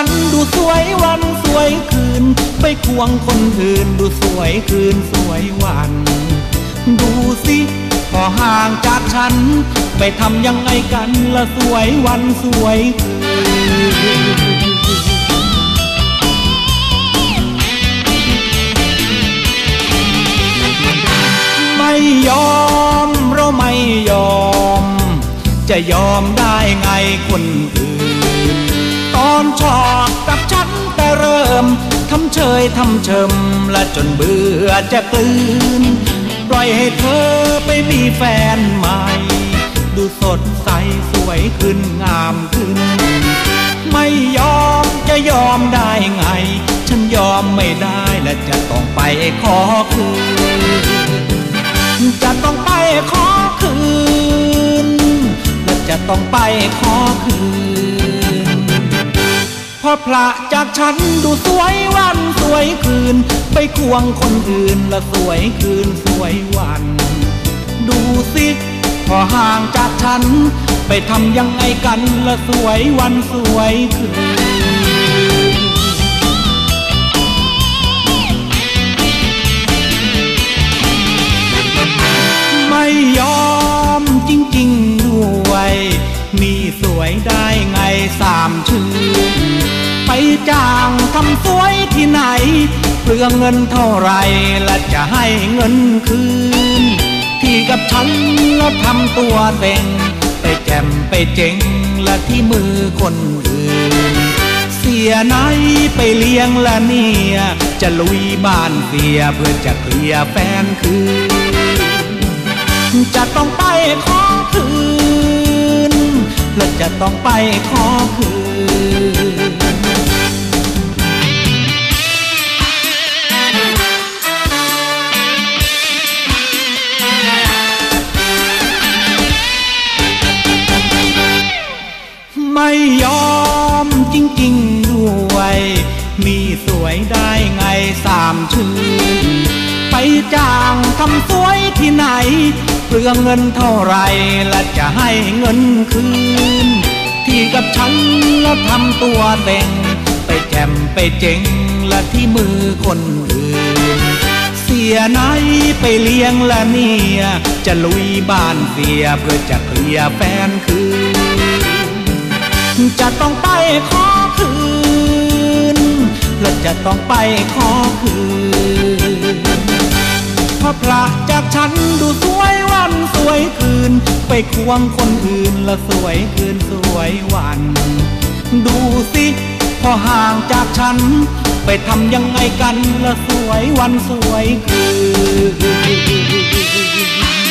นดูสวยวันสวยคืนไปควงคนอื่นดูสวยคืนสวยวันดูสิพอห่างจากฉันไปทำยังไงกันละสวยวันสวยคืนไม่ยอมเราไม่ยอมจะยอมได้ไงคนอื่นตอนชอบกับฉันแต่เริ่มทำเฉยทำเฉิมและจนเบื่อจะกลืนปล่อยให้เธอไปมีแฟนใหม่ดูสดใสสวยขึ้นงามขึ้นไม่ยอมจะยอมได้ไงฉันยอมไม่ได้และจะต้องไปขอคืนจะต้องไปขอคืนและจะต้องไปขอคืนพอพระจากฉันดูสวยวันสวยคืนไปควงคนอื่นละสวยคืนสวยวันดูสิพอห่างจากฉันไปทำยังไงกันละสวยวันสวยคืนไม่ยอมจริงๆด้วยมีสวยได้ไงสามชื่อไปจ้างทำสวยที่ไหนเปลืองเงินเท่าไรและจะให้เงินคืนที่กับฉันแล้วทำตัวเต็งไปแจ่มไปเจ๋งและที่มือคนอื่นเสียไหนไปเลี้ยงละเนี่ยจะลุยบ้านเสียเพื่อจะเคลียร์แฟนคืนจะต้องไปขอคืนและจะต้องไปขอคืนไม่ยอมจริงๆด้วยมีสวยได้ไงสามชื่อไปจ้างทำสวยที่ไหนเปลืองเงินเท่าไรและจะให้เงินคืนที่กับฉันแล้วทำตัวเต็งไปแจ่มไปเจ๋งและที่มือคนอื่นเสียไหนไปเลี้ยงละเนี่ยจะลุยบ้านเสียเพื่อจะเคลียร์แฟนคืนจะต้องไปขอคืนและจะต้องไปขอคืนพอพระจากฉันดูสวยวันสวยคืนไปควงคนอื่นละสวยคืนสวยวันดูสิพอห่างจากฉันไปทำยังไงกันละสวยวันสวยคืน